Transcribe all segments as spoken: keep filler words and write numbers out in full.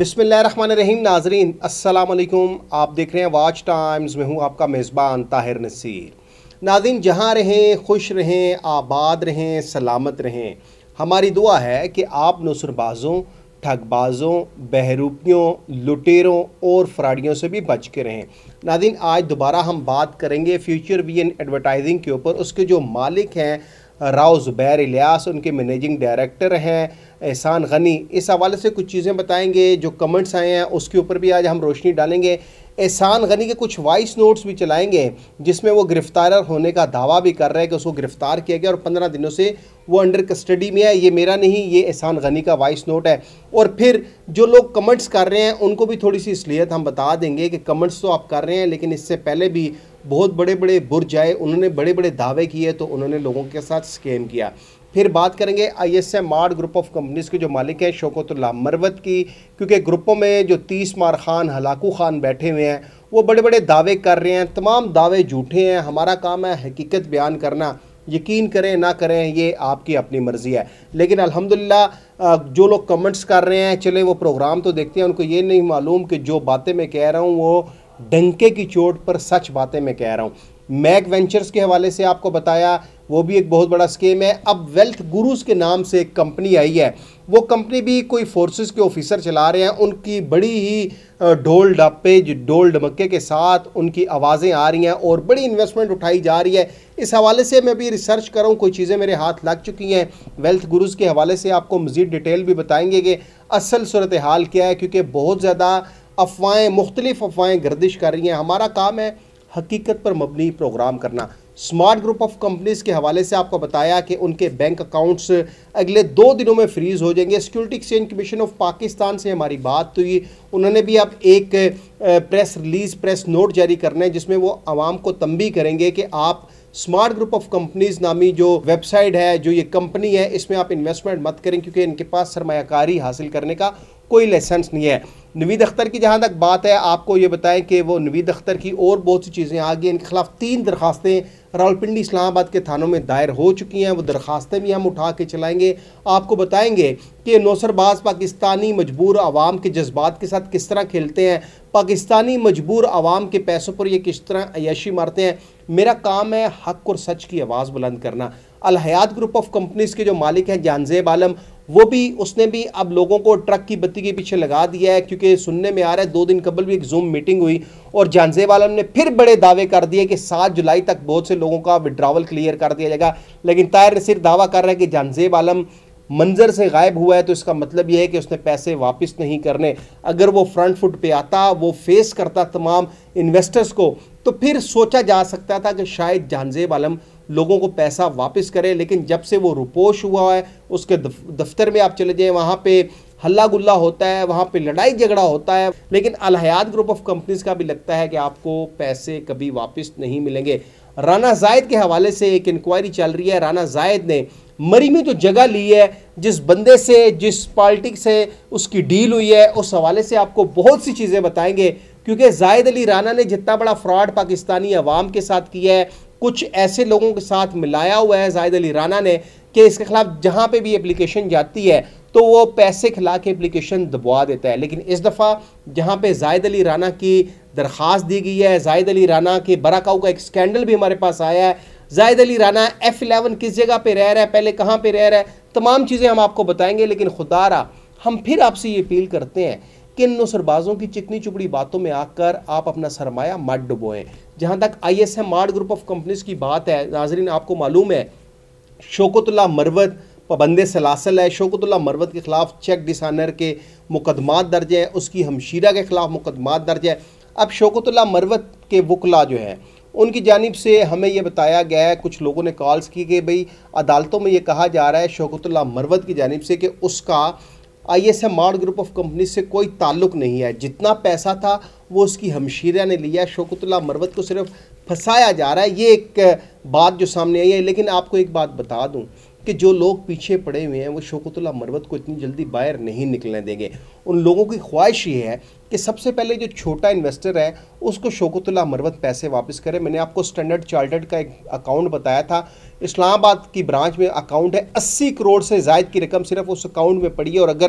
बिस्मिल्लाहिर्रहमानिर्रहीम। नाजरीन अस्सलाम वालेकुम। आप देख रहे हैं वाच टाइम्स में हूँ आपका मेज़बान ताहिर नसीर। नाज़रीन, जहाँ रहें खुश रहें, आबाद रहें, सलामत रहें। हमारी दुआ है कि आप नसरबाज़ों, ठगबाज़ों, बहरूपियों, लुटेरों और फ्राडियों से भी बच के रहें। नाज़रीन, आज दोबारा हम बात करेंगे फ्यूचर विजन एडवर्टाइजिंग के ऊपर। उसके जो मालिक हैं राव ज़ुबैर इलियास, उनके मैनेजिंग डायरेक्टर हैं एहसान गनी। इस हवाले से कुछ चीज़ें बताएंगे। जो कमेंट्स आए हैं उसके ऊपर भी आज हम रोशनी डालेंगे। एहसान गनी के कुछ वॉइस नोट्स भी चलाएंगे जिसमें वो गिरफ्तार होने का दावा भी कर रहे हैं कि उसको गिरफ्तार किया गया और पंद्रह दिनों से वो अंडर कस्टडी में है। ये मेरा नहीं, ये एहसान गनी का वॉइस नोट है। और फिर जो लोग कमेंट्स कर रहे हैं उनको भी थोड़ी सी इसलियत हम बता देंगे कि कमेंट्स तो आप कर रहे हैं, लेकिन इससे पहले भी बहुत बड़े बड़े बुर्ज आए, उन्होंने बड़े बड़े दावे किए तो उन्होंने लोगों के साथ स्कैम किया। फिर बात करेंगे I S M Mart group of companies के जो मालिक हैं शौकतुल्लाह मरवत की, क्योंकि ग्रुपों में जो तीस मार खान, हलाकू खान बैठे हुए हैं वो बड़े बड़े दावे कर रहे हैं। तमाम दावे झूठे हैं। हमारा काम है हकीकत बयान करना। यकीन करें ना करें ये आपकी अपनी मर्ज़ी है। लेकिन अल्हम्दुलिल्लाह जो लोग कमेंट्स कर रहे हैं, चले वो प्रोग्राम तो देखते हैं, उनको ये नहीं मालूम कि जो बातें मैं कह रहा हूँ वो डंके की चोट पर सच बातें मैं कह रहा हूँ। मैक वेंचर्स के हवाले से आपको बताया, वो भी एक बहुत बड़ा स्कीम है। अब वेल्थ गुरुज के नाम से एक कंपनी आई है, वो कंपनी भी कोई फोर्सेस के ऑफिसर चला रहे हैं। उनकी बड़ी ही ढोल ढापे, ढोल ढमक्के के साथ उनकी आवाज़ें आ रही हैं और बड़ी इन्वेस्टमेंट उठाई जा रही है। इस हवाले से मैं भी रिसर्च कर रहा हूँ, कोई चीज़ें मेरे हाथ लग चुकी हैं। वेल्थ गुरुज के हवाले से आपको मज़ीद डिटेल भी बताएंगे कि असल सूरत हाल क्या है, क्योंकि बहुत ज़्यादा अफवाहें, मुख्तलिफ अफवाहें गर्दिश कर रही हैं। हमारा काम है हकीकत पर मबनी प्रोग्राम करना। स्मार्ट ग्रुप ऑफ कंपनीज़ के हवाले से आपको बताया कि उनके बैंक अकाउंट्स अगले दो दिनों में फ्रीज़ हो जाएंगे। Security exchange commission of Pakistan से हमारी बात हुई, उन्होंने भी अब एक प्रेस रिलीज़, प्रेस नोट जारी करना है जिसमें वो आवाम को तंबी करेंगे कि आप स्मार्ट ग्रुप ऑफ कंपनीज़ नामी जो वेबसाइट है, जो ये कंपनी है, इसमें आप इन्वेस्टमेंट मत करें क्योंकि इनके पास सरमायाकारी हासिल करने का कोई लाइसेंस नहीं है। नवीद अख्तर की जहाँ तक बात है, आपको ये बताएं कि वो नवीद अख्तर की और बहुत सी चीज़ें आ गई। इनके खिलाफ तीन दरखास्तें रावलपिंडी इस्लामाबाद के थानों में दायर हो चुकी हैं। वो दरखास्तें भी हम उठा के चलाएंगे। आपको बताएंगे कि नौसरबाज पाकिस्तानी मजबूर आवाम के जज्बात के साथ किस तरह खेलते हैं, पाकिस्तानी मजबूर आवाम के पैसों पर ये किस तरह अय्याशी मारते हैं। मेरा काम है हक और सच की आवाज़ बुलंद करना। Al Hayat group of companies के जो मालिक हैं जानजेब आलम, वो भी उसने भी अब लोगों को ट्रक की बत्ती के पीछे लगा दिया है, क्योंकि सुनने में आ रहा है दो दिन कबल भी एक जूम मीटिंग हुई और जानजेब आलम ने फिर बड़े दावे कर दिए कि सात जुलाई तक बहुत से लोगों का विड्रावल क्लियर कर दिया जाएगा। लेकिन ताहिर नसीर दावा कर रहा है कि जानजेब आलम मंजर से गायब हुआ है, तो इसका मतलब यह है कि उसने पैसे वापस नहीं करने। अगर वो फ्रंट फुट पे आता, वो फेस करता तमाम इन्वेस्टर्स को, तो फिर सोचा जा सकता था कि शायद जानजेब आलम लोगों को पैसा वापस करे। लेकिन जब से वो रुपोश हुआ है, उसके दफ्तर में आप चले जाएं, वहाँ पे हल्ला गुल्ला होता है, वहाँ पे लड़ाई झगड़ा होता है। लेकिन Al Hayat group of companies का भी लगता है कि आपको पैसे कभी वापस नहीं मिलेंगे। राना जायद के हवाले से एक इंक्वायरी चल रही है। राना जायद ने मरी में जो जगह ली है, जिस बंदे से, जिस पार्टी से उसकी डील हुई है, उस हवाले से आपको बहुत सी चीज़ें बताएंगे। क्योंकि जायद अली राना ने जितना बड़ा फ्रॉड पाकिस्तानी अवाम के साथ किया है, कुछ ऐसे लोगों के साथ मिलाया हुआ है जायद अली राना ने कि इसके खिलाफ जहाँ पे भी एप्लीकेशन जाती है तो वो पैसे खिला के एप्लीकेशन दबवा देता है। लेकिन इस दफ़ा जहाँ पे जायद अली राना की दरख्वास्त दी गई है, जायद अली राना के बराकाऊ का एक स्कैंडल भी हमारे पास आया है। जायद अली राना एफ इलेवन किस जगह पे रह रहा है, पहले कहाँ पे रह रहा है, तमाम चीज़ें हम आपको बताएंगे। लेकिन खुदारा हम फिर आपसे ये अपील करते हैं कि इन नौसरबाजों की चिकनी चुपड़ी बातों में आकर आप अपना सरमाया मत डुबोएं। जहाँ तक I S M Mart group of companies की बात है, नाजरीन आपको मालूम है शौकतुल्लाह मरवत पाबंदे सलासल है। शौकतुल्लाह मरवत के खिलाफ चेक डिसानर के मुकदमात दर्ज हैं, उसकी हमशीरा के खिलाफ मुकदमात दर्ज है। अब शौकतुल्लाह मरवत के वकला जो हैं उनकी जानिब से हमें यह बताया गया है, कुछ लोगों ने कॉल्स की कि भाई अदालतों में ये कहा जा रहा है शौकतुल्लाह मरवत की जानिब से कि उसका I S M Mart group of company से कोई ताल्लुक़ नहीं है। जितना पैसा था वो उसकी हमशीरा ने लिया, शौकतुल्लाह मरवत को सिर्फ फंसाया जा रहा है। ये एक बात जो सामने आई है। लेकिन आपको एक बात बता दूं कि जो लोग पीछे पड़े हुए हैं वो शौकतुल्लाह मरवत को इतनी जल्दी बाहर नहीं निकलने देंगे। उन लोगों की ख्वाहिश ये है कि सबसे पहले जो छोटा इन्वेस्टर है उसको शौकतुल्लाह मरवत पैसे वापस करे। मैंने आपको स्टैंडर्ड चार्टर्ड का एक अकाउंट बताया था, इस्लामाबाद की ब्रांच में अकाउंट है, अस्सी करोड़ से ज़ायद की रकम सिर्फ उस अकाउंट में पड़ी है। और अगर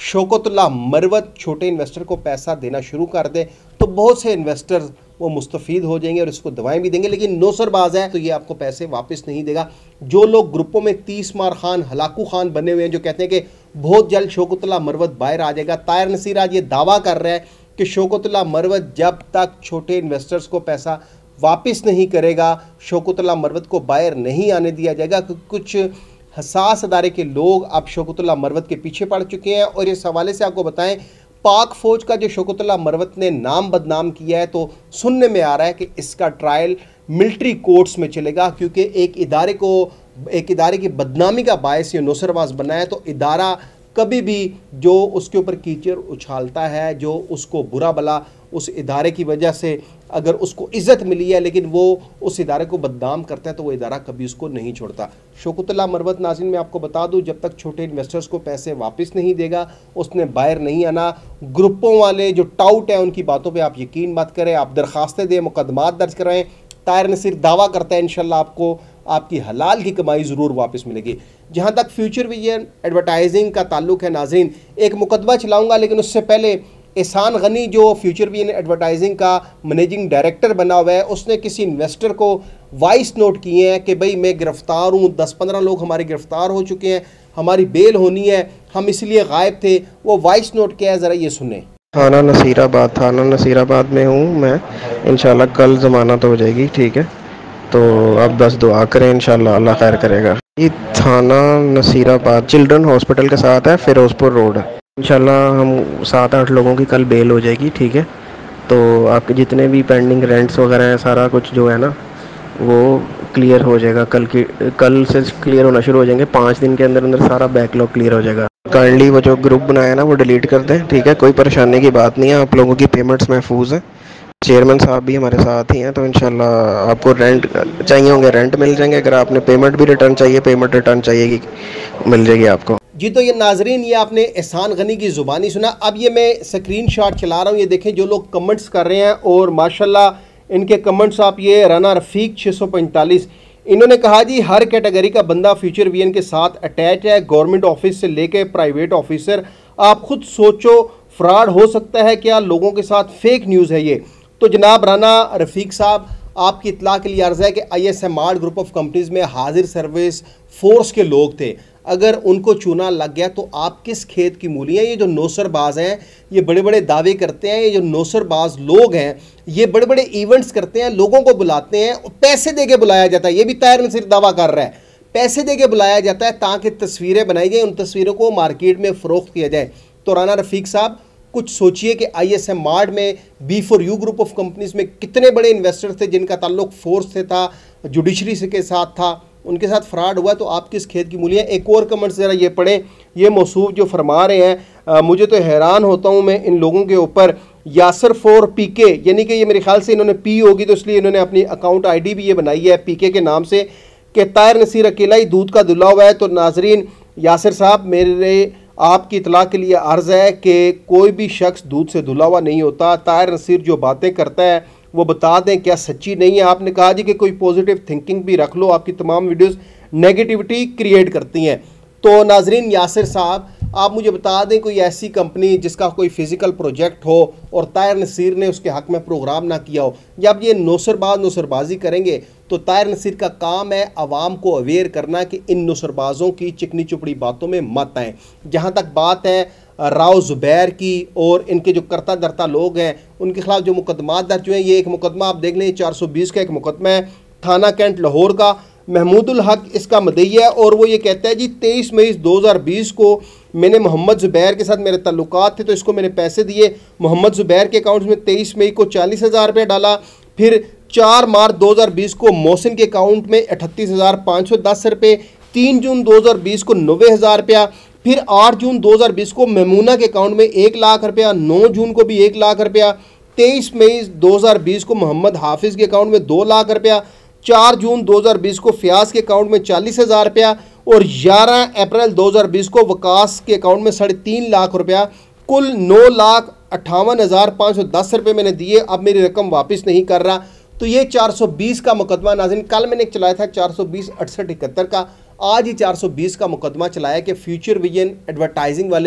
शौकतुल्लाह मरवत छोटे इन्वेस्टर को पैसा देना शुरू कर दे तो बहुत से इन्वेस्टर वो मुस्तफ़ीद हो जाएंगे और इसको दवाएं भी देंगे, लेकिन नौसरबाज है तो ये आपको पैसे वापस नहीं देगा। जो लोग ग्रुपों में तीस मार खान, हलाकू खान बने हुए हैं, जो कहते हैं कि बहुत जल्द शौकतुल्लाह मरवत बाहर आ जाएगा, ताहिर नसीर आज ये दावा कर रहा है कि शौकतुल्लाह मरवत जब तक छोटे इन्वेस्टर्स को पैसा वापस नहीं करेगा, शौकतुल्लाह मरवत को बाहर नहीं आने दिया जाएगा। कुछ हसास अदारे के लोग अब शौकतुल्लाह मरवत के पीछे पड़ चुके हैं। और इस हवाले से आपको बताएं, पाक फ़ौज का जो शौकतुल्लाह मरवत ने नाम बदनाम किया है, तो सुनने में आ रहा है कि इसका ट्रायल मिलिट्री कोर्ट्स में चलेगा, क्योंकि एक इदारे को एक इदारे की बदनामी का बायस ये नौसरबाज बना है। तो इदारा कभी भी जो उसके ऊपर कीचड़ उछालता है, जो उसको बुरा भला उस इदारे की वजह से अगर उसको इज़्ज़त मिली है लेकिन वो उस इदारे को बदनाम करता है, तो वो इदारा कभी उसको नहीं छोड़ता। शौकतुल्लाह मरवत नाज़रीन मैं आपको बता दूं, जब तक छोटे इन्वेस्टर्स को पैसे वापस नहीं देगा उसने बाहर नहीं आना। ग्रुपों वाले जो टाउट हैं उनकी बातों पे आप यकीन मत करें, आप दरख्वास्तें दें, मुकदमात दर्ज कराएं। ताहिर नसीर दावा करता है इंशाल्लाह आपको आपकी हलाल की कमाई ज़रूर वापस मिलेगी। जहाँ तक फ्यूचर विजन एडवर्टाइजिंग का ताल्लुक है नाज़रीन, एक मुकदमा चलाऊँगा, लेकिन उससे पहले एहसान गनी जो फ्यूचर विजन एडवर्टाइजिंग का मैनेजिंग डायरेक्टर बना हुआ है, उसने किसी इन्वेस्टर को वॉइस नोट किए हैं कि भाई मैं गिरफ़्तार हूँ, दस पंद्रह लोग हमारे गिरफ़्तार हो चुके हैं, हमारी बेल होनी है, हम इसलिए गायब थे। वो वॉइस नोट क्या है ज़रा ये सुने। थाना नसीराबाद थाना नसीराबाद में हूँ मैं, इंशाल्लाह कल ज़मानत हो जाएगी, ठीक है, तो आप बस दुआ करें, इंशाल्लाह अल्लाह खैर करेगा। ये थाना नसीराबाद चिल्ड्रन हॉस्पिटल के साथ है, फिरोजपुर रोड। इंशाल्लाह हम सात आठ लोगों की कल बेल हो जाएगी, ठीक है। तो आपके जितने भी पेंडिंग रेंट्स वगैरह हैं, सारा कुछ जो है ना वो क्लियर हो जाएगा। कल की कल से क्लियर होना शुरू हो जाएंगे, पाँच दिन के अंदर अंदर सारा बैकलॉग क्लियर हो जाएगा। काइंडली वो जो ग्रुप बनाया ना वो डिलीट कर दें, ठीक है, कोई परेशानी की बात नहीं है, आप लोगों की पेमेंट्स महफूज हैं। चेयरमैन साहब भी हमारे साथ ही हैं, तो इंशाल्लाह आपको रेंट चाहिए होंगे रेंट मिल जाएंगे, अगर आपने पेमेंट भी रिटर्न चाहिए पेमेंट रिटर्न चाहिए मिल जाएगी आपको। जी तो ये नाजरीन ये आपने एहसान गनी की ज़ुबानी सुना। अब ये मैं स्क्रीनशॉट चला रहा हूँ, ये देखें जो लोग कमेंट्स कर रहे हैं, और माशाल्लाह इनके कमेंट्स आप ये राना रफ़ीक छः सौ पैंतालीस इन्होंने कहा जी हर कैटेगरी का बंदा फ्यूचर विजन के साथ अटैच है, गवर्नमेंट ऑफिस से लेके प्राइवेट ऑफिसर। आप खुद सोचो फ्रॉड हो सकता है क्या, लोगों के साथ फेक न्यूज़ है ये। तो जनाब राना रफ़ीक साहब आपकी इत्तला के लिए अर्ज़ है कि I S M R group of companies में हाजिर सर्विस फोर्स के लोग थे, अगर उनको चूना लग गया तो आप किस खेत की मूली हैं। ये जो नौसरबाज हैं ये बड़े बड़े दावे करते हैं, ये जो नौसरबाज लोग हैं ये बड़े बड़े इवेंट्स करते हैं, लोगों को बुलाते हैं, पैसे दे के बुलाया जाता है। ये भी ताहिर नसीर दावा कर रहा है, पैसे दे के बुलाया जाता है ताकि तस्वीरें बनाई जाए, उन तस्वीरों को मार्केट में फ़रोख्त किया जाए। तो राना रफ़ीक साहब कुछ सोचिए कि आई एस एम आर में B for U group of companies में कितने बड़े इन्वेस्टर थे जिनका ताल्लुक फोर्स से था, जुडिशरी से के साथ था, उनके साथ फ्रॉड हुआ, तो आप किस खेत की मूली हैं। एक और कमेंट ज़रा ये पढ़ें, ये मौसूफ जो फरमा रहे हैं, आ, मुझे तो हैरान होता हूँ मैं इन लोगों के ऊपर। यासर फोर पी के, यानी कि ये मेरे ख्याल से इन्होंने पी होगी तो इसलिए इन्होंने अपनी अकाउंट आई डी भी ये बनाई है पी के के नाम से, कि ताहिर नसीर अकेला ही दूध का धुला हुआ है। तो नाजरीन यासर साहब मेरे आपकी इतला के लिए अर्ज़ है कि कोई भी शख्स दूध से धुला हुआ नहीं होता। ताहिर नसीर जो बातें करता है वो बता दें क्या सच्ची नहीं है। आपने कहा जी कि कोई पॉजिटिव थिंकिंग भी रख लो, आपकी तमाम वीडियोस नेगेटिविटी क्रिएट करती हैं। तो नाजरीन यासिर साहब आप मुझे बता दें कोई ऐसी कंपनी जिसका कोई फिज़िकल प्रोजेक्ट हो और ताहिर नसीर ने उसके हक़ में प्रोग्राम ना किया हो। जब ये नौसरबाज नौसरबाजी करेंगे तो ताहिर नसीर का काम है आवाम को अवेयर करना कि इन नौसरबाजों की चिकनी चुपड़ी बातों में मत आएँ। जहाँ तक बात है राव ज़ुबैर की और इनके जो करता धरता लोग हैं उनके खिलाफ जो मुकदमा दर्ज हुए हैं, ये एक मुकदमा आप देख लें चार सौ बीस का एक मुकदमा है थाना कैंट लाहौर का। महमूदुल हक इसका मदईया है और वो ये कहता है जी तेईस मई दो हज़ार बीस को मैंने मोहम्मद ज़ुबैर के साथ मेरे ताल्लुकात थे तो इसको मैंने पैसे दिए। मोहम्मद ज़ुबैर के अकाउंट में तेईस मई को चालीस हज़ार रुपये डाला, फिर चार मार्च दो हज़ार बीस को मोहसिन के अकाउंट में अठतीस हज़ार पाँच सौ दस रुपये, तीन जून दो हज़ार बीस को नब्बे हज़ार रुपया, फिर आठ जून दो हज़ार बीस को मेमूना के अकाउंट में एक लाख रुपया, नौ जून को भी एक लाख रुपया, तेईस मई दो हज़ार बीस को मोहम्मद हाफिज़ के अकाउंट में दो लाख रुपया, चार जून दो हज़ार बीस को फयाज के अकाउंट में चालीस हज़ार रुपया और ग्यारह अप्रैल दो हज़ार बीस को वकास के अकाउंट में साढ़े तीन लाख रुपया, कुल नौ लाख अट्ठावन हज़ार पाँच सौ दस रुपये मैंने दिए। अब मेरी रकम वापस नहीं कर रहा। तो ये चार सौ बीस का मुकदमा नाज़रीन, कल मैंने एक चलाया था चार सौ बीस अड़सठ इकहत्तर का, आज ही चार सौ बीस का मुकदमा चलाया कि फ्यूचर विजन एडवर्टाइजिंग वाले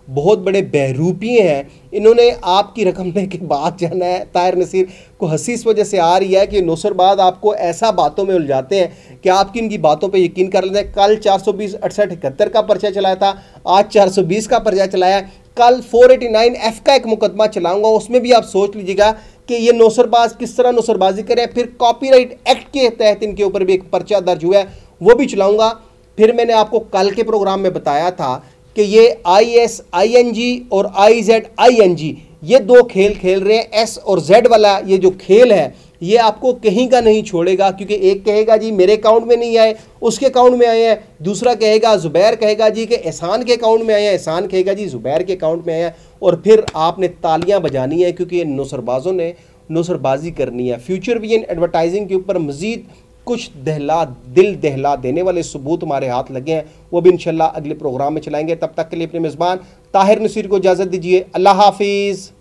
बहुत बड़े बहरूपी हैं, इन्होंने आपकी रकम लेके बाद जाना है। ताहिर नसीर को हंसी इस वजह से आ रही है कि नौसरबाज आपको ऐसा बातों में उलझाते हैं कि आपकी इनकी बातों पे यकीन कर लेते हैं। कल चार सौ बीस अड़सठ इकहत्तर का पर्चा चलाया था, आज चार सौ बीस का पर्चा चलाया, कल चार सौ नवासी एफ का एक मुकदमा चलाऊंगा, उसमें भी आप सोच लीजिएगा कि ये नौसरबाज किस तरह नौसरबाजी करें। फिर कॉपीराइट एक्ट के तहत इनके ऊपर भी एक पर्चा दर्ज हुआ है, वो भी चलाऊंगा। फिर मैंने आपको कल के प्रोग्राम में बताया था कि ये I S I N G और I Z I N G ये दो खेल खेल रहे हैं। एस और जेड वाला ये जो खेल है ये आपको कहीं का नहीं छोड़ेगा, क्योंकि एक कहेगा जी मेरे अकाउंट में नहीं आए, उसके अकाउंट में आए हैं, दूसरा कहेगा ज़ुबैर कहेगा जी कि एहसान के अकाउंट में आए हैं, एहसान कहेगा जी ज़ुबैर के अकाउंट में आए हैं। और फिर आपने तालियां बजानी है, क्योंकि ये नौसरबाजों ने नौसरबाजी करनी है। फ्यूचर विजन एडवर्टाइजिंग के ऊपर मज़ीद कुछ दहला दिल दहला देने वाले सबूत हमारे हाथ लगे हैं, वो भी इंशाल्लाह अगले प्रोग्राम में चलाएंगे। तब तक के लिए अपने मेज़बान ताहिर नसीर को इजाज़त दीजिए। अल्लाह हाफिज़।